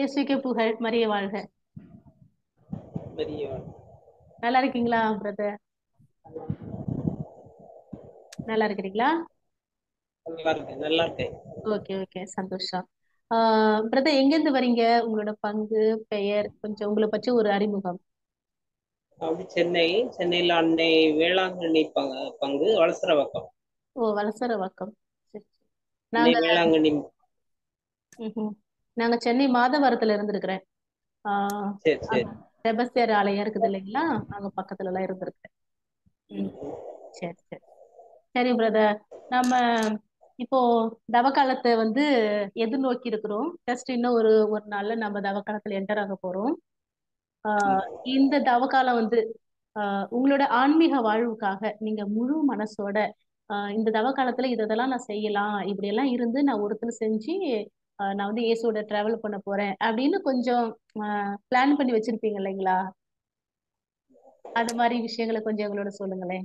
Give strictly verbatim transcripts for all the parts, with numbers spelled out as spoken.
இயேசுவுக்கே புகழ், மரிய வாழ்க. பெரிய நல்லா இருக்கீங்களா பிரதர்? நல்லா இருக்கிறீங்களா? நல்லா இருக்கேன் நல்லா இருக்கேன். ஓகே ஓகே, சந்தோஷம். ஆஹ் பிரதர், எங்கேருந்து வரீங்க? உங்களோட பங்கு, பெயர், கொஞ்சம் உங்களை பற்றி ஒரு அறிமுகம். அப்படி சென்னை சென்னையில அன்னை வேளாங்கண்ணி பங்கு பங்கு வளசரவாக்கம். ஓ, வலசரவாக்கம். சரி சரி. அன்னை நாங்க வேளாங்கண்ணி. ம்ஹும். நாங்க சென்னை மாதவரத்துல இருந்திருக்கிறேன். ஆஹ் சரி சரி. அங்க செபஸ்தியார் ஆலயம் இருக்குது இல்லைங்களா? அங்க பக்கத்துல எல்லாம் இருந்திருக்கிறேன். ம். சரி சரி. சரி பிரதர், நம்ம இப்போ தவக்காலத்தை வந்து எதிர்நோக்கி இருக்கிறோம். ஜஸ்ட் இன்னும் ஒரு ஒரு நாள்ல நம்ம தவக்காலத்துல என்டர் ஆக போறோம். ஆஹ் இந்த தவக்காலம் வந்து ஆஹ் உங்களோட ஆன்மீக வாழ்வுக்காக நீங்க முழு மனசோட ஆஹ் இந்த தவக்காலத்துல இதெல்லாம் நான் செய்யலாம், இப்படி எல்லாம் இருந்து நான் ஒருத்தர் செஞ்சு ஆஹ் நான் வந்து இயேசுவோட டிராவல் பண்ண போறேன் அப்படின்னு கொஞ்சம் பிளான் பண்ணி வச்சிருப்பீங்க இல்லைங்களா? அது மாதிரி விஷயங்களை கொஞ்சம் எங்களோட சொல்லுங்களேன்.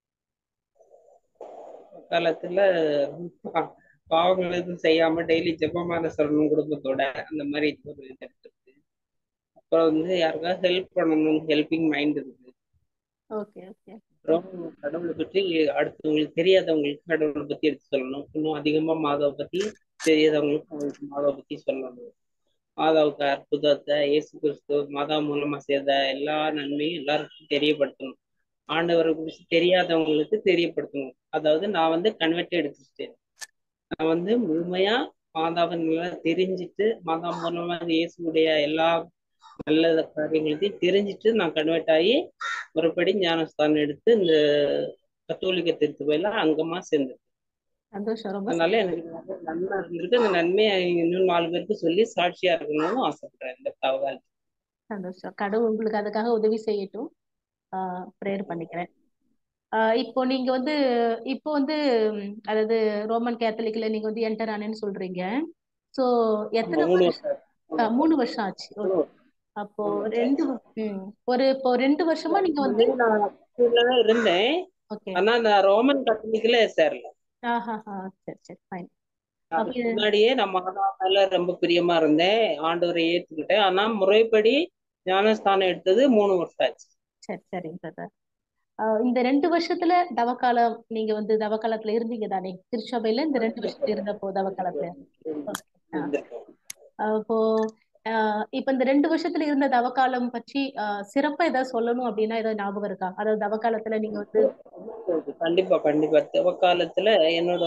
காலத்துல பா- பாவங்கள் எதுவும் செய்யாம டெய்லி ஜெபமான சொல்லணும் குடும்பத்தோட, அந்த மாதிரி ஒரு இது எடுத்துருக்கு. அப்புறம் வந்து யாருக்காவது ஹெல்ப் பண்ணணும், ஹெல்பிங் மைண்ட் இருக்கு. Okay okay. அப்புறம் கடவுளை பற்றி அடுத்தவங்களுக்கு தெரியாதவங்களுக்கு கடவுளை பத்தி எடுத்து சொல்லணும். இன்னும் அதிகமா மாதாவை பத்தி தெரியாதவங்களுக்கு அவங்களுக்கு மாதாவை பத்தி சொல்லணும். மாதாவுக்கு அற்புதத்தை, இயேசு கிறிஸ்து மாதா மூலமா செய்த எல்லா நன்மையும் எல்லாருக்கும் தெரியப்படுத்தணும். ஆண்டவரை குறித்து தெரியாதவங்களுக்கு தெரியப்படுத்தணும். அதாவது நான் வந்து கன்வெர்ட் எடுத்துட்டேன். நான் வந்து முழுமையா மாதாவை நல்லா தெரிஞ்சுட்டு, மாதா மூலமா இயேசுடைய எல்லா நல்ல காரியங்களையும் தெரிஞ்சுட்டு நான் கன்வெர்ட் ஆகி முறைப்படி ஞானஸ்தானம் எடுத்து இந்த கத்தோலிக்க திருத்துவையில அங்கமா சேர்ந்தேன். சந்தோஷம், ரொம்ப அதனால சந்தோஷம். எனக்கு நிறைய நன்மை இருந்திருக்கு. அந்த நன்மையை இன்னும் நாலு பேருக்கு சொல்லி சாட்சியா இருக்கணும்னு ஆசைப்படுறேன் இந்த தகவல். சந்தோஷம். கடவுள் உங்களுக்கு அதுக்காக உதவி செய்யட்டும். ஆஹ் ப்ரேயர் பண்ணிக்கிறேன். ஆஹ் இப்போ நீங்க வந்து இப்போ வந்து ம், அதாவது ரோமன் கேத்தலிக்ல நீங்க வந்து என்டர் ஆனேன்னு சொல்றீங்க. சோ ஆமா, எத்தனை மூணு வருஷம்? வருஷம் மூணு ஆஹ் வருஷம் மூணு வருஷம் ஆச்சு. மூணு ஓகே. வருஷம் அப்போ மூணு வருஷம் ரெண்டு ஆச்சு. ம், ஒரு இப்போ ரெண்டு வருஷமா நீங்க வந்து. முன்னாடி நான் ஸ்கூல்ல தான் இருந்தேன். ஓகே. ஆனா நான் ரோமன் கத்தோலிக்கல சேரல. ஆஹா ஹா, சரி சரி, ஃபைன். அப்ப அதுக்கு இது- முன்னாடியே நான் மாதா மேல ரொம்ப பிரியமா இருந்தேன். ஆண்டவரை ஏத்துக்கிட்டேன். ஆனா முறைப்படி ஞானஸ்தானம் எடுத்தது மூணு வருஷம் ஆச்சு. சரி சரிங்க பிரதர். ஆஹ் இந்த ரெண்டு வருஷத்துல தவக்காலம் நீங்க வந்து தவக்காலத்துல இருந்தீங்க தானே? திருச்சபையில இந்த ரெண்டு வருஷத்துல இருந்தப்போ தவக்காலத்துல. ஓகே. ஆ சரி. இருந்திருக்கேன். அப்போ ஆஹ் இப்ப இந்த ரெண்டு வருஷத்துல இருந்த தவக்காலம் பற்றி ஆஹ் சிறப்பா ஏதாவது சொல்லணும் அப்படின்னா ஏதாவது ஞாபகம் இருக்கா? அதாவது தவக்காலத்துல நீங்க வந்து. கண்டிப்பா கண்டிப்பா. தவ காலத்துல என்னோட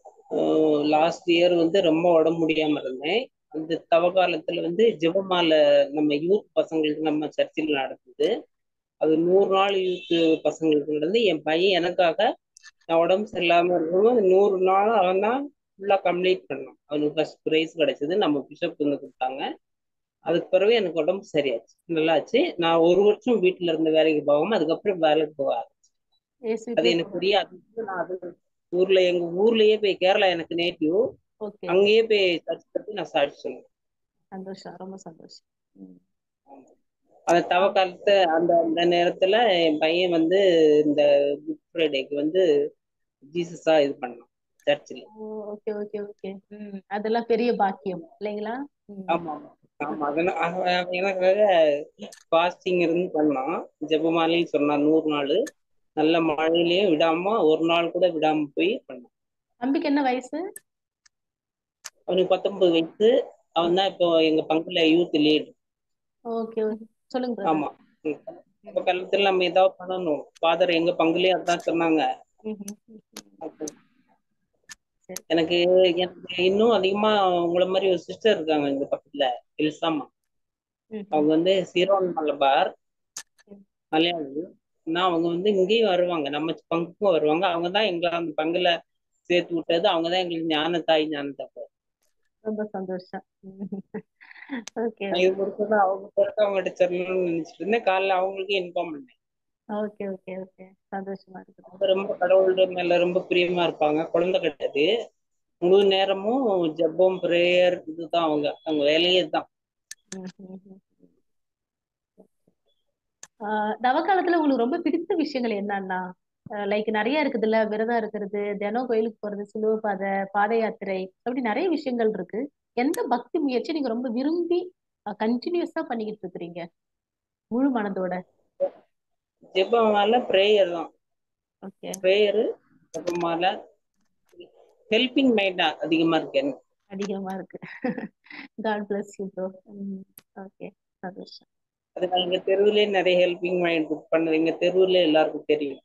லாஸ்ட் இயர் வந்து ரொம்ப உடம்பு முடியாம இருந்தேன். அந்த தவ காலத்துல வந்து ஜெபமாலை நம்ம யூத் பசங்களுக்கு நம்ம சர்ச்சில் நடக்குது. அது நூறு நாள் யூத் பசங்களுக்கு நடந்து என் பையன் எனக்காக நான் உடம்பு சரியில்லாம இருக்கணும் நூறு நாள் அவன் தான் ஃபுல்லா கம்ப்ளீட் பண்ணான். அவனுக்கு ஃபர்ஸ்ட் ப்ரைஸ் கிடைச்சது. நம்ம பிஷப் வந்து கொடுத்தாங்க. அதுக்கு பிறகு எனக்கு உடம்பு சரியாச்சு, நல்லாச்சு. நான் ஒரு வருஷம் வீட்டுல இருந்து வேலைக்கு போகாம அதுக்கப்புறம் வேலைக்கு போக ஆரம்பிச்சேன். அது இயேசுக்கே எனக்கு புகழ். புரியாது. நான் அது ஊர்ல எங்க ஊர்லயே போய் கேரளா எனக்கு நேட்டிவ். ஓகே. அங்கேயே போய் சர்ச் பத்தி நான் சாட்சி சொன்னேன். சந்தோஷம், ரொம்ப சந்தோஷம். ம். அந்த ஆ. தவக்காலத்து அந்த அந்த நேரத்துல என் பையன் வந்து இந்த குட் ஃப்ரைடேக்கு வந்து ஜீசஸா இது பண்ணான் சர்ச்சில். ஓ, ஓகே ஓகே ஓகே. ம். அதெல்லாம் பெரிய பாக்கியம் இல்லைங்களா? ம். ஆமா ஆமா ஆமா. அதெல்லாம் அவன் அவன் எனக்காக ஃபாஸ்டிங் இருந்து பண்ணான். ஜெபமாலையும் சொன்னான் நூறு நாள். நல்ல மழையிலயும் விடாம ஒரு நாள் கூட விடாம போய் பண்ணான். தம்பிக்கு என்ன வயசு? அவனுக்கு பத்தொன்பது வயசு. அவன் தான் இப்போ எங்க பங்குல யூத் லீட். ஓகே ஓகே, சொல்லுங்க பிரதர். ஆமா. ம். அப்ப காலத்துல நம்ம ஏதாவது பண்ணணும். ஃபாதர் எங்க பங்குலயே அதான் சொன்னாங்க. அப்போ சரி. எனக்கு எனக்கு இன்னும் அதிகமா உங்களை மாதிரி ஒரு சிஸ்டர் இருக்காங்க இந்த பக்கத்துல, எல்சாமா. ம்ஹும். அவங்க வந்து சிரோன் மலபார் ம். மலையாளி. நான் அவங்க வந்து இங்கேயும் வருவாங்க, நம்ம பங்குக்கும் வருவாங்க. அவங்க தான் எங்களை அந்த பங்குல சேர்த்து விட்டது. அவங்க தான் எங்களுக்கு ஞான தாய் ஞான தப்ப. ரொம்ப சந்தோஷம். ஓகே நான் இது முடிச்சது அவங்க பிறகு அவங்ககிட்ட சொல்லணும்னு நினைச்சிட்டு இருந்தேன். காலைல அவங்களுக்கு இன்ஃபார்ம் பண்ணேன். ஓகே ஓகே ஓகே, சந்தோஷமா இருக்குது. அவங்க ரொம்ப கடவுளுடைய மேல ரொம்ப பிரியமா இருப்பாங்க. குழந்தை கிடையாது. முழு நேரமும் ஜெபம் பிரேயர் இதுதான் அவங்க அவங்க வேலையே தான். ம்ஹும். ஆஹ் தவக்காலத்துல உங்களுக்கு ரொம்ப பிடித்த விஷயங்கள் என்னன்னா? லைக் நிறைய இருக்குதுல்ல, விரதம் இருக்கிறது, தினம் கோயிலுக்கு போறது, சிலுவை பாதை, பாத யாத்திரை, அப்படி நிறைய விஷயங்கள் இருக்கு. எந்த பக்தி முயற்சி நீங்க ரொம்ப விரும்பி கண்டினியூஸா பண்ணிக்கிட்டு இருக்கிறீங்க முழு மனதோட? ஜெபமால பிரேயர் தான். ஓகே. பிரேயரு ஜெபமால ஹெல்பிங் மைண்ட் அதிகமா இருக்கு எனக்கு. அதிகமா இருக்கு. God bless you bro. Okay, சந்தோஷம். அது எங்க தெருவுலயே நிறைய ஹெல்பிங் மைண்ட் பண்ணுது. எங்க தெருவுல எல்லாருக்கும் தெரியும்.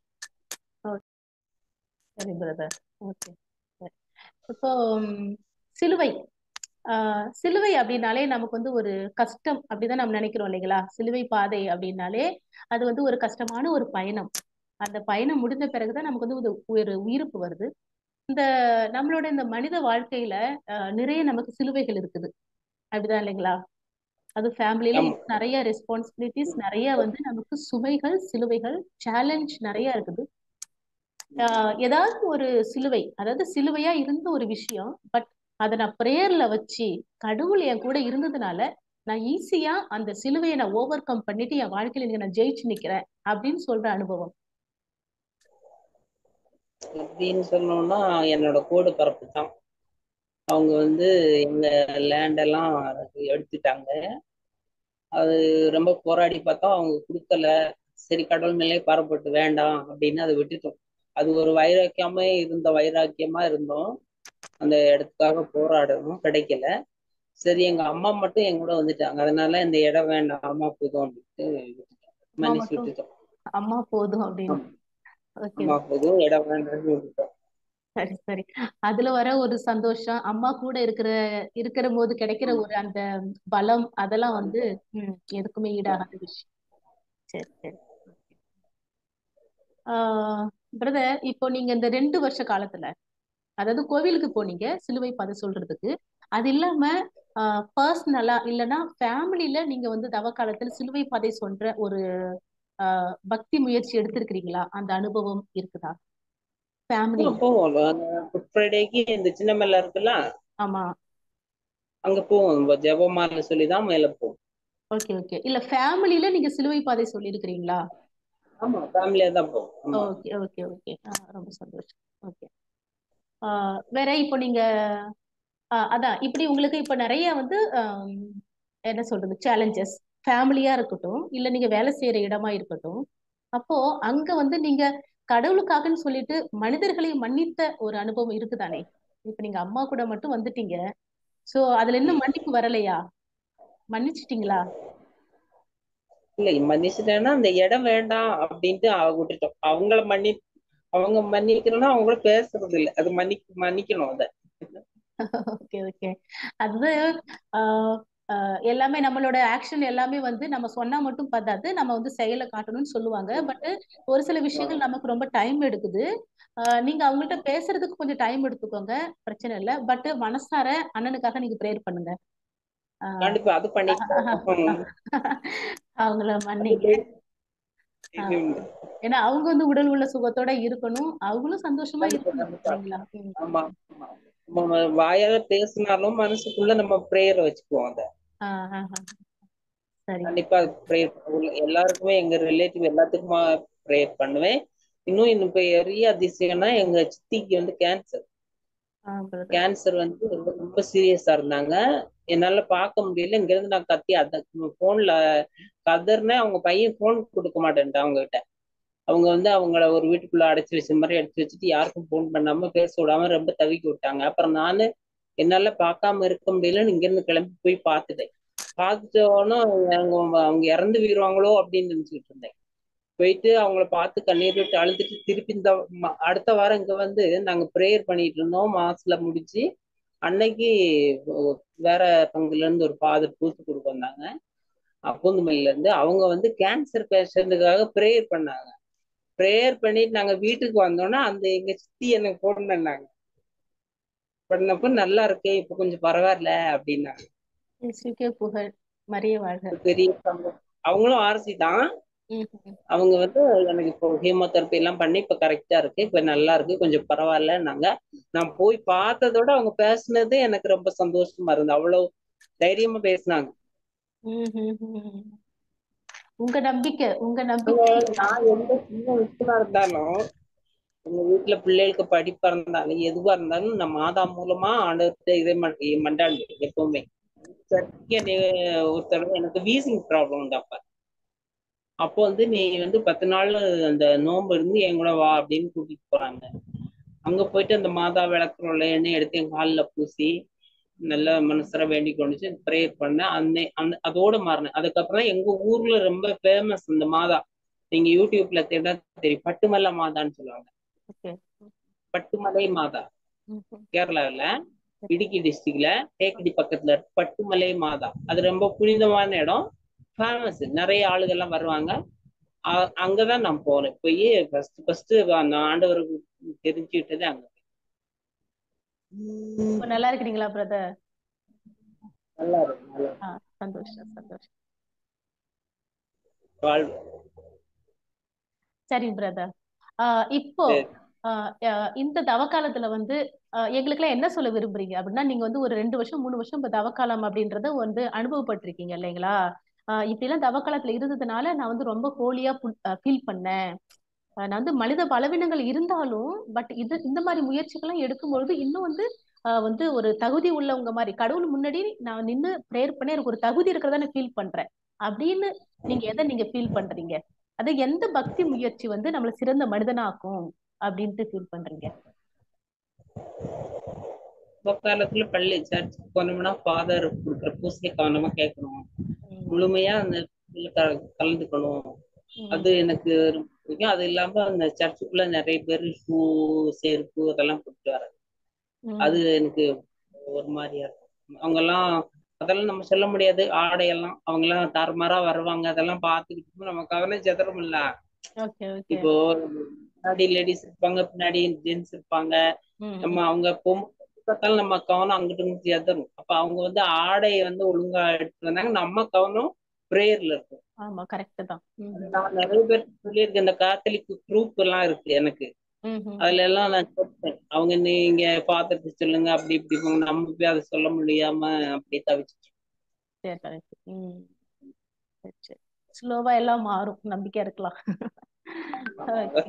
சரி பிரதர். ஓகே. இப்போ ம், சிலுவை ஆஹ் சிலுவை அப்படின்னாலே நமக்கு வந்து ஒரு கஷ்டம் அப்படிதான் நம்ம நினைக்கிறோம் இல்லைங்களா? சிலுவை பாதை அப்படின்னாலே அது வந்து ஒரு கஷ்டமான ஒரு பயணம். அந்த பயணம் முடிந்த பிறகுதான் நமக்கு வந்து ஒரு ஒரு உயிர்ப்பு வருது. இந்த நம்மளோட இந்த மனித வாழ்க்கையில ஆஹ் நிறைய நமக்கு சிலுவைகள் இருக்குது, அப்படிதான் இல்லைங்களா? அது ஃபேமிலியில ஆமா. நிறைய ரெஸ்பான்சிபிலிட்டிஸ், நிறைய வந்து நமக்கு சுமைகள், சிலுவைகள், சேலஞ்ச் நிறைய இருக்குது. ஆஹ் ஏதாவது ஒரு சிலுவை, அதாவது சிலுவையா இருந்த ஒரு விஷயம், பட் அதை நான் பிரேயர்ல வச்சு கடவுள் என் கூட இருந்ததுனால நான் ஈஸியா அந்த சிலுவையை நான் ஓவர் கம் பண்ணிட்டு என் வாழ்க்கையில இன்னைக்கு நான் ஜெயிச்சு நிக்கிறேன் அப்படின்னு சொல்ற அனுபவம். அப்படின்னு சொன்னோம்னா என்னோட கோடு பரப்பு தான். அவங்க வந்து எங்க லேண்ட் எல்லாம் எடுத்துட்டாங்க. அது ரொம்ப போராடி பார்த்தா அவங்க கொடுக்கல. சரி, கடவுள் மேலே பாரப்பட்டு வேண்டாம் அப்படின்னு அதை விட்டுட்டோம். அது ஒரு வைராக்கியமே இருந்த வைராக்கியமா இருந்தோம். அந்த இடத்துக்காக போராடணும், கிடைக்கல. சரி, எங்க அம்மா மட்டும் என் கூட வந்துட்டாங்க. அதனால இந்த இடம் வேண்டாம், அம்மா போதும் அப்படின்ட்டு விட்டுட்டோம். அம்மா மன்னிச்சு மட்டும், விட்டுட்டோம். அம்மா போதும் அப்படின்னு. ஆமா, ஓகே. அம்மா போதும், இடம் வேண்டாம்னு விட்டுட்டோம். சரி சரி. அதுல வர ஒரு சந்தோஷம், அம்மா கூட இருக்கிற இருக்கிற போது கிடைக்கிற ஆமா. ஒரு அந்த பலம், அதெல்லாம் வந்து ஆமா. ம், எதுக்குமே ஈடாகாத விஷயம். சரி சரி. ஆஹ் பிரதர், இப்போ நீங்க இந்த ரெண்டு வருஷ காலத்துல, அதாவது கோவிலுக்கு போனீங்க சிலுவை பாதை சொல்றதுக்கு, அது இல்லாம பர்சனலா இல்லைன்னா ஃபேமிலில நீங்க வந்து தவ காலத்துல சிலுவை பாதை சொல்ற ஒரு ஆஹ் பக்தி முயற்சி எடுத்திருக்கிறீங்களா? அந்த அனுபவம் இருக்குதா ஃபேமிலில? போவோம். குட் ஃப்ரைடேக்கு இந்த சின்ன மேல இருக்குல்ல, ஆமா. அங்க போவோம். ஜெபமால சொல்லிதான் மேல போவோம். Okay okay. இல்ல ஃபேமிலில நீங்க சிலுவை பாதை சொல்லியிருக்கிறீங்களா? ஆமா, ஃபேமிலியா தான் போவோம். ஆமா. Okay okay okay. ரொம்ப சந்தோஷம். ஓகே. வேற இப்போ நீங்க ஆஹ் அதான் இப்படி உங்களுக்கு இப்ப நிறைய வந்து ஆம், என்ன சொல்றது, சேலஞ்சஸ், ஃபேமிலியா இருக்கட்டும் இல்ல நீங்க வேலை செய்யற இடமா இருக்கட்டும், அப்போ அங்க வந்து நீங்க கடவுளுக்காகன்னு சொல்லிட்டு மனிதர்களை மன்னித்த ஒரு அனுபவம் இருக்குதானே? இப்ப நீங்க அம்மா கூட மட்டும் வந்துட்டீங்க, சோ அதுல இன்னும் மன்னிப்பு வரலையா? மன்னிச்சிட்டீங்களா? இல்ல, மன்னிச்சுட்டேன்னா அந்த இடம் வேண்டாம் அப்படின்ட்டு அவ விட்டுட்டோம். அவங்கள மன்னி அவங்க மன்னிக்கணும்னா அவங்க கூட பேசுறது இல்ல. அது மன்னி மன்னிக்கணும் அத. Okay okay. அது ஆஹ் ஆஹ் எல்லாமே நம்மளோட ஆக்ஷன் எல்லாமே வந்து நம்ம சொன்னா மட்டும் பத்தாது, நம்ம வந்து செயலை காட்டணும்னு சொல்லுவாங்க. பட் ஒரு சில விஷயங்கள் நமக்கு ரொம்ப டைம் எடுக்குது. ஆஹ் நீங்க அவங்கள்ட்ட பேசுறதுக்கு கொஞ்சம் டைம் எடுத்துக்கோங்க, பிரச்சனை இல்லை. பட் மனசார அண்ணனுக்காக நீங்க ப்ரேயர் பண்ணுங்க. ஆஹ் கண்டிப்பா அது பண்ணிட்டு அவங்கள மன்னிங்க. இது ஆஹ் உண்டு. ஏன்னா அவங்க வந்து உடல் உள்ள சுகத்தோட இருக்கணும், அவங்களும் சந்தோஷமா கண்டிப்பா இருக்கணும் கண்டிப்பா. இல்லைங்களா? ம், ஆமா. ஆமா. நம்ம வாயால பேசினாலும் மனசுக்குள்ள நம்ம பிரேயரை வச்சுக்குவோம் அத. ஆஹ் ஆஹ் ஆஹ். சரி. கண்டிப்பா ப்ரேயர் எல்லாருக்குமே, எங்க ரிலேட்டிவ் எல்லாத்துக்குமா ப்ரேயர் பண்ணுவேன். இன்னும் இன்னும் பெரிய அதிசயம்னா எங்க சித்திக்கு வந்து கேன்சர். ஆஹ் பிரதர். கேன்சர் வந்து ரொம்ப ரொம்ப சீரியஸா இருந்தாங்க. என்னால பார்க்க முடியல. இங்க இருந்து நான் கத்தி அத போன்ல கதர்னே, அவங்க பையன் போன் கொடுக்க மாட்டேன்ட்டான் அவங்க கிட்ட. அவங்க வந்து அவங்கள ஒரு வீட்டுக்குள்ள அடைச்சு வச்ச மாதிரி அடைச்சு வச்சுட்டு யாருக்கும் போன் பண்ணாம பேச விடாம ரொம்ப தவிக்க விட்டாங்க. அப்புறம் நானு என்னால பார்க்காம இருக்க முடியலன்னு இங்க இருந்து கிளம்பி போய் பார்த்துட்டேன். பார்த்துட்டோன்னா அவங்க அவங்க இறந்து போயிருவாங்களோ அப்படின்னு நினைச்சுக்கிட்டு இருந்தேன். போயிட்டு அவங்கள பார்த்து கண்ணீர் விட்டு அழுதுட்டு திருப்பி இந்த ம- அடுத்த வாரம் இங்க வந்து நாங்க ப்ரேயர் பண்ணிட்டு இருந்தோம். மாஸ்ல முடிச்சு அன்னைக்கு ஒ- வேற பங்குல இருந்து ஒரு ஃபாதர் பூத்து கொடுக்க வந்தாங்க. அப்போந்துமல்ல இருந்து அவங்க வந்து கேன்சர் பேஷண்ட்டுக்காக ப்ரேயர் பண்ணாங்க. ப்ரேயர் பண்ணிட்டு நாங்க வீட்டுக்கு வந்தோம்னா அந்த எங்க சித்தி எனக்கு போன் பண்ணாங்க. பண்ணப்ப நல்லா இருக்கே, இப்ப கொஞ்சம் பரவாயில்ல அப்படின்னாங்க. இயேசுவுக்கே புகழ், மரிய வாழ்க. அது பெரிய சம்பவம். அவங்களும் ஆர்சி தான். ம், ம். அவங்க வந்து எனக்கு இப்போ ஹீமோதெரப்பி எல்லாம் பண்ணி இப்ப கரெக்டா இருக்கு, இப்ப நல்லா இருக்கு, கொஞ்சம் பரவாயில்லன்னாங்க. நான் போய் பார்த்ததோட அவங்க பேசுனது எனக்கு ரொம்ப சந்தோஷமா இருந்தது. அவ்வளவு தைரியமா பேசினாங்க. ம், ம், ம். உங்க நம்பிக்கை, உங்க அவங்க, நம்பிக்கை. நான் எந்த சின்ன விஷயமா இருந்தாலும், எங்க வீட்டுல பிள்ளைகளுக்கு படிப்பா இருந்தாலும் எதுவா இருந்தாலும் நான் மாதா மூலமா ஆண்டவர்கிட்ட இதே மண்டாண்டு எப்பவுமே. சர்டிபிகேட் ஒரு தடவை எனக்கு வீசிங் ப்ராப்ளம் உண்டு. அப்ப அப்போ வந்து நீ வந்து பத்து நாள் அந்த நோன்பு இருந்து என் கூட வா அப்படின்னு கூட்டிட்டு போறாங்க. அங்க போயிட்டு அந்த மாதா விளக்குறோம்ல எண்ணெய் எடுத்து என் காலில் பூசி நல்ல மனசர வேண்டி கொண்டுச்சு ப்ரேயர் பண்ணேன். அந்த அந்த அதோட மாறினேன். அதுக்கப்புறம் எங்க ஊர்ல ரொம்ப ஃபேமஸ் இந்த மாதா. நீங்க யூடியூப்ல தேட தெரியும், பட்டுமலை மாதான்னு சொல்லுவாங்க. ஓகே. பட்டுமலை மாதா ம்ஹும். கேரளாவில் இடுக்கி டிஸ்ட்ரிக்ட்ல தேக்கடி பக்கத்துல இருக்கு பட்டுமலை மாதா. அது ரொம்ப புனிதமான இடம், ஃபேமஸ். நிறைய ஆளுகள்லாம் வருவாங்க. அ- அங்கதான் நான் போனேன். போய் ஃபர்ஸ்ட் ஃபர்ஸ்ட் அந்த ஆண்டவருக்கு தெரிஞ்சுக்கிட்டது அங்க. இப்ப நல்லா இருக்கிறீங்களா பிரதர்? நல்லா இருக்கு, நல்லா இருக்கு. ஆ, சந்தோஷம் சந்தோஷம். வாழ்வு. சரி பிரதர். இப்போ சரி. ஆஹ் அஹ் இந்த தவக்காலத்துல வந்து ஆஹ் எங்களுக்கெல்லாம் என்ன சொல்ல விரும்புறீங்க அப்படின்னா, நீங்க வந்து ஒரு ரெண்டு வருஷம் மூணு வருஷம் இப்ப தவக்காலம் அப்படின்றத வந்து அனுபவப்பட்டிருக்கீங்க இல்லைங்களா? ஆஹ் இப்படி எல்லாம் தவக்காலத்துல இருந்ததுனால நான் வந்து ரொம்ப ஹோலியா ஃபீல் பண்ணேன். ஆஹ் நான் வந்து மனித பலவீனங்கள் இருந்தாலும் பட் இது இந்த மாதிரி முயற்சிகள்லாம் எடுக்கும்பொழுது இன்னும் வந்து ஆஹ் வந்து ஒரு தகுதி உள்ளவங்க மாதிரி கடவுள் முன்னாடி நான் நின்னு ப்ரேயர் பண்ணி எனக்கு ஒரு தகுதி இருக்கிறதா நான் ஃபீல் பண்றேன் அப்படின்னு நீங்க எதை நீங்க ஃபீல் பண்றீங்க? அது எந்த பக்தி முயற்சி வந்து நம்மள சிறந்த மனிதனாக்கும் அப்படின்ட்டு ஃபீல் பண்றீங்க? காலத்துல பள்ளி சர்ச்சுக்கு போனோம்னா ஃபாதர் கொடுக்குற பூசையை கவனமா கேட்கணும், உம் முழுமையா அந்த இதுல க- கலந்துக்கணும். உம் அது எனக்கு ரொம்ப பிடிக்கும். அது இல்லாம அந்த சர்ச்சுக்குள்ள நிறைய பேர் ஷூ செருப்பு அதெல்லாம் போட்டு வராங்க. உம் அது எனக்கு ஒரு மாதிரியா இருக்கும். அவங்க எல்லாம் அதெல்லாம் நம்ம சொல்ல முடியாது. ஆடையெல்லாம் அவங்க எல்லாம் தாறுமாறா வருவாங்க. அதெல்லாம் பார்த்துக்கிட்டு நம்ம கவனம் செதறும்ல. Okay okay. இப்போ முன்னாடி லேடிஸ் இருப்பாங்க, பின்னாடி ஜென்ஸ் இருப்பாங்க. உம் நம்ம உம் அவங்க பார்த்தாலும் நம்ம கவனம் அங்கிட்டு இங்கிட்டு செதறும். அப்ப அவங்க வந்து ஆடையை வந்து ஒழுங்கா எடுத்து வந்தாங்க, நம்ம கவனம் பிரேயர்ல இருக்கும். ஆமா, கரெக்ட் தான். உம் அது நான் நிறைய பேர் சொல்லியிருக்கேன். இந்த காத்தலிக் குரூப் எல்லாம் இருக்கு எனக்கு. உம் உம் அதுல எல்லாம் நான் கேட்பேன், அவங்க நீங்க பார்த்துட்டு சொல்லுங்க அப்படி இப்படி போங்க. நம்ம போய் அதை சொல்ல முடியாம அப்படி தவிச்சு. சரி கரெக்ட். உம் சரி சரி. ஸ்லோவா எல்லாம் மாறும், நம்பிக்கையா இருக்கலாம். Okay.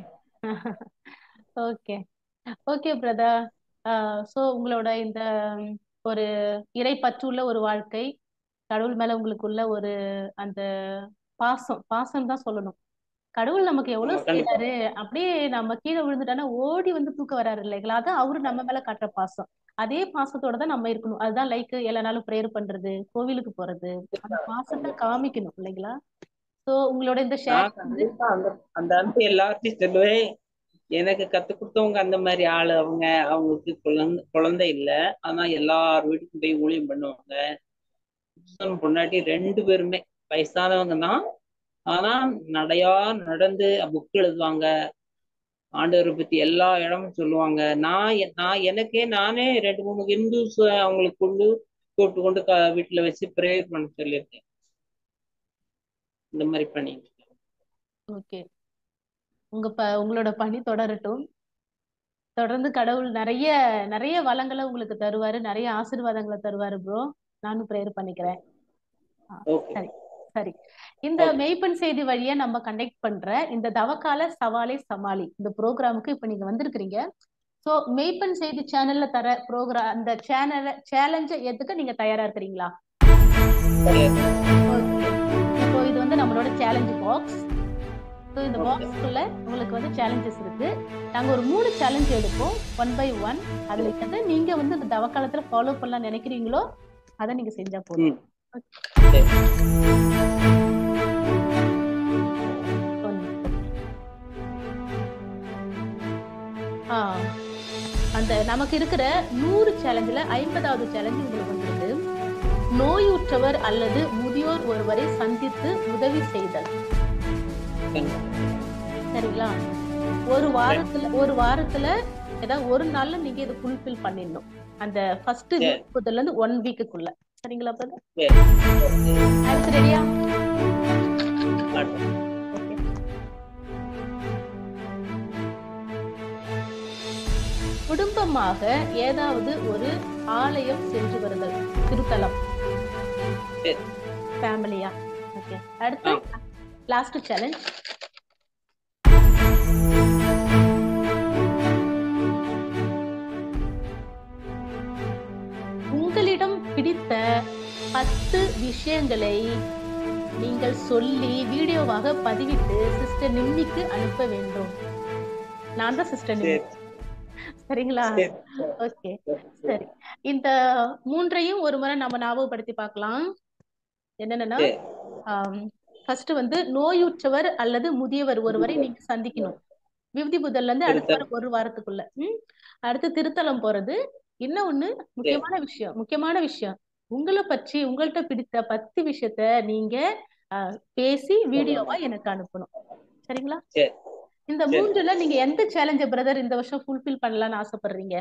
Okay. Okay brother. So உங்களோட இந்த ம், ஒரு இறைப்பற்றுள்ள ஒரு வாழ்க்கை, கடவுள் மேல உங்களுக்குள்ள ஒரு அந்த பாசம் பாசம் தான் சொல்லணும். கடவுள் நமக்கு ஆமா, எவ்வளவு கண்டிப்பா. செய்யறாரு, அப்படியே நம்ம கீழே விழுந்துட்டானா ஓடி வந்து தூக்க வராரு இல்லைங்களா? அதான் அவரு நம்ம மேல காட்டுற பாசம். அதே பாசத்தோட தான் நம்ம இருக்கணும். அதுதான் லைக் எல்லா நாளும் ப்ரேயர் பண்றது, கோவிலுக்கு போறது, அந்த பாசத்தை காமிக்கணும் இல்லைங்களா? ஸோ உங்களோட இந்த ஷேர் நான் வந்து கண்டிப்பா அந்த அந்த அன்பு எல்லாத்தையும் சொல்லுவேன். எனக்கு கத்து கொடுத்தவங்க அந்த மாதிரி ஆளு. அவங்க அவங்களுக்கு குழந்தை குழந்தை இல்ல, ஆனா எல்லார் வீட்டுக்கும் போய் ஊழியம் பண்ணுவாங்க. புருஷன் பொண்டாட்டி ரெண்டு பேருமே வயசானவங்க தான். ஆனா நடையா நடந்து புக் எழுதுவாங்க, ஆண்டவரை பத்தி எல்லா இடமும் சொல்லுவாங்க. நான் எ- நான் எனக்கே நானே ரெண்டு மூணு ஹிந்துஸ் அவங்களுக்கு கொண்டு கூட்டு கொண்டு க வீட்டுல வச்சு ப்ரேயர் பண்ண சொல்லியிருக்கேன். இந்த மாதிரி பண்ணிட்டு இருக்கேன். ஓகே. உங்க ப உங்களோட பணி தொடரட்டும். தொடர்ந்து கடவுள் நிறைய நிறைய வளங்களை உங்களுக்கு தருவாரு, நிறைய ஆசீர்வாதங்களை தருவாரு ப்ரோ. நானும் ப்ரேயர் பண்ணிக்கிறேன். ஆ, ஓகே. சரி சரி. இந்த ஓகே. மெய்ப்பெண் செய்தி வழியா நம்ம கண்டக்ட் பண்ற இந்த தவக்கால சவாலே சமாளி இந்த ப்ரோக்ராமுக்கு இப்ப நீங்க வந்திருக்கிறீங்க. சோ மெய்ப்பெண் செய்தி சேனல்ல தர ப்ரோக்ராம் அந்த சேனல சேலஞ்ச ஏத்துக்க நீங்க தயாரா இருக்கிறீங்களா? ஓகே. இப்போ இது வந்து நம்மளோட சேலஞ்ச் பாக்ஸ். ஸோ இந்த ஓகே. பாக்ஸ்க்குள்ள உங்களுக்கு வந்து சேலஞ்சஸ் இருக்கு. நாங்க ஒரு மூணு சேலஞ்ச் எடுப்போம், ஒன் பை ஒன். அதுல எதை நீங்க வந்து இந்த தவக்காலத்துல ஃபாலோ பண்ணலாம் நினைக்கிறீங்களோ அதை நீங்க செஞ்சா போதும். ம் சரி. ஆ, அந்த நமக்கு இருக்கிற நூறு சேலஞ்சில் ஐம்பதாவது சேலஞ்சு உங்களுக்கு வந்துருக்கு. நோயுற்றவர் அல்லது முதியோர் ஒருவரை சந்தித்து உதவி செய்தல். சரிங்களா? ஒரு வாரத்துல ஒரு வாரத்துல ஏதாவது ஒரு நாள்ல நீங்க இதை ஃபுல்ஃபில் பண்ணிடணும். அந்த ஃபர்ஸ்ட் சரி. முப்பதுல இருந்து ஒன் வீக்குக்குள்ள. சரிங்களா பிரதர்? சரி. ஆன்சர் ரெடியா? அடுத்து. ஓகே. குடும்பமாக ஏதாவது ஒரு ஆலயம் சென்று வருதல், திருத்தலம், சரி. ஃபேமிலியா. ஓகே. அடுத்து ஆ. Last challenge. உங்களிடம் பிடித்த பத்து விஷயங்களை நீங்கள் சொல்லி வீடியோவாக பதிவிட்டு சிஸ்டர் நிம்மிக்கு அனுப்ப வேண்டும். நான் தான் சிஸ்டர் நிம்மி. சரிங்களா? ஓகே, சரி. இந்த மூன்றையும் ஒரு முறை நம்ம ஞாபகப்படுத்தி பார்க்கலாம். என்னன்னா, ஃபர்ஸ்ட் வந்து நோயுற்றவர் அல்லது முதியவர் ஒருவரை நீங்க சந்திக்கணும். விபதி புதல்ல இருந்து அடுத்த வாரம் ஒரு வாரத்துக்குள்ள. ம் அடுத்து திருத்தலம் போறது. இன்னொன்னு முக்கியமான விஷயம் முக்கியமான விஷயம் உங்களை பற்றி உங்கள்கிட்ட பிடித்த பத்து விஷயத்த நீங்க பேசி வீடியோவா எனக்கு அனுப்பணும். சரிங்களா? இந்த மூன்றுல நீங்க எந்த சேலஞ்ச பிரதர் இந்த வருஷம் ஃபுல்ஃபில் பண்ணலாம்னு ஆசைப்படுறீங்க?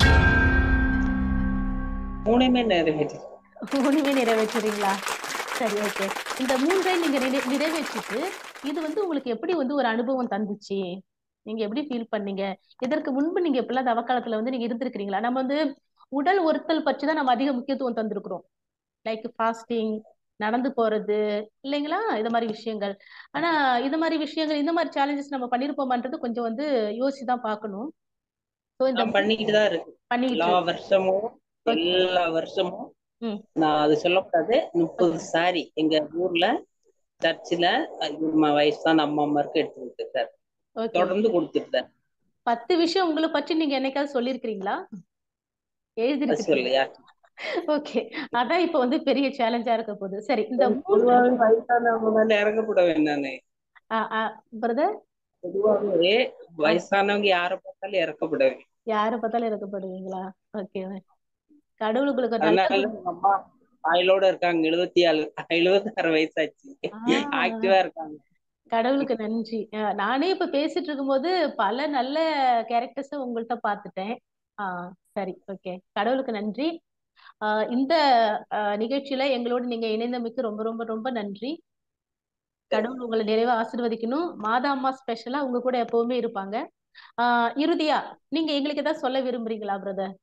மூணுமே நிறைவேற்று மூணுமே நிறைவேற்றுறீங்களா? சரி, ஓகே. இந்த மூன்றை நீங்க நிறைவேற்றிட்டு இது வந்து உங்களுக்கு எப்படி வந்து ஒரு அனுபவம் தந்துச்சு? நீங்க எப்படி ஃபீல் பண்ணீங்க? இதற்கு முன்பு நீங்க எப்பெல்லாம் தவக்காலத்துல வந்து நீங்க இருந்திருக்கிறீங்களா? நம்ம வந்து உடல் ஒருத்தல் பற்றி தான் நம்ம அதிக முக்கியத்துவம் தந்திருக்கிறோம். லைக் ஃபாஸ்டிங், நடந்து போறது இல்லைங்களா, இது மாதிரி விஷயங்கள். ஆனா இது மாதிரி விஷயங்கள் இந்த மாதிரி சேலஞ்சஸ் நம்ம பண்ணிருப்போமான்றது கொஞ்சம் வந்து யோசிச்சுதான் பார்க்கணும். பண்ணிக்கிட்டு தான் இருக்கு எல்லா வருஷமும் எல்லா வருஷமும். நான் அது சொல்லக்கூடாது. முப்பது சாரி எங்க ஊர்ல சர்ச்சில் வயசான அம்மா அம்மாருக்கு எடுத்து கொடுத்துருக்காரு. தொடர்ந்து கொடுத்துருக்காரு. பத்து விஷயம் உங்களை பற்றி நீங்க என்னைக்காவது சொல்லிருக்கீங்களா? எழுதிருக்கீங்களா? ஓகே, அதான் இப்ப வந்து பெரிய சேலஞ்சா இருக்க போகுது. சரி, இந்த வயசானவங்க இறக்கப்பட வேண்டானே பிரதர். பொதுவாகவே வயசானவங்க யார பார்த்தாலும் இறக்கப்படுவேன். யார பார்த்தாலும் இறக்கப்படுவீங்களா? ஓகே, கடவுளுக்கு அம்மா ஆயுளோட இருக்காங்க. எழுபத்தி ஏழு எழுபத்தி ஆறு வயசாச்சு, ஆக்டிவா இருக்காங்க. கடவுளுக்கு நன்றி. நானே இப்ப பேசிட்டு இருக்கும்போது பல நல்ல கேரக்டர்ஸ் உங்கள்கிட்ட பார்த்துட்டேன். ஆஹ் சரி, ஓகே. கடவுளுக்கு நன்றி. ஆஹ் இந்த நிகழ்ச்சியில எங்களோட நீங்க இணைந்தமைக்கு ரொம்ப ரொம்ப ரொம்ப நன்றி. கடவுள் உங்களை நிறைவா ஆசீர்வதிக்கணும். மாதா அம்மா ஸ்பெஷலா உங்க கூட எப்பவுமே இருப்பாங்க. ஆஹ் இறுதியா நீங்க எங்களுக்கு ஏதாவது சொல்ல விரும்புறீங்களா பிரதர்?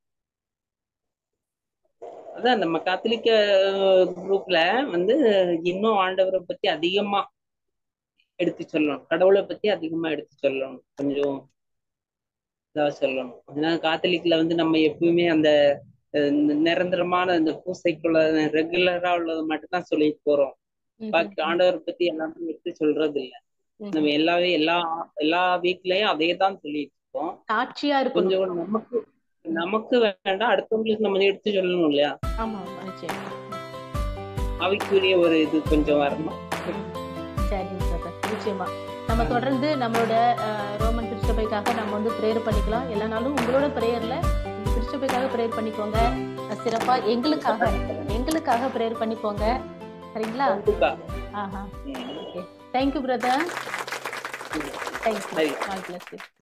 அதான் நம்ம கத்தோலிக்க குரூப்ல வந்து இன்னும் ஆண்டவரை பத்தி அதிகமா எடுத்து சொல்லணும், கடவுளை பத்தி அதிகமா எடுத்து சொல்லணும், கொஞ்சம் இதா சொல்லணும். ஏன்னா காத்தலிக்ல வந்து நம்ம எப்பவுமே அந்த நிரந்தரமான அந்த பூசைக்குள்ள ரெகுலரா உள்ளது மட்டும் தான் சொல்லிட்டு போறோம். பாக்கி ஆண்டவரை பத்தி எல்லாமே எடுத்து சொல்றது இல்லை. நம்ம எல்லாவே எல்லா எல்லா வீட்லயும் அதே தான் சொல்லிட்டு இருக்கோம். சாட்சியா இருக்கும். கொஞ்சம் நமக்கு நமக்கு வேண்டாம், அடுத்தவங்களுக்கு நம்ம எடுத்து சொல்லணும் இல்லையா? அவைக்குரிய ஒரு இது கொஞ்சம் வரணும். சரி பிரதர், நிச்சயமா நம்ம தொடர்ந்து நம்மளோட ரோமன் திருச்சபைக்காக நம்ம வந்து ப்ரேயர் பண்ணிக்கலாம். எல்லா நாளும் உங்களோட ப்ரேயர்ல திருச்சபைக்காக ப்ரேயர் பண்ணிக்கோங்க. சிறப்பா எங்களுக்காக எங்களுக்காக ப்ரேயர் பண்ணிக்கோங்க. சரிங்களா? ஆஹா, okay. Thank you brother. Thank you. God bless you.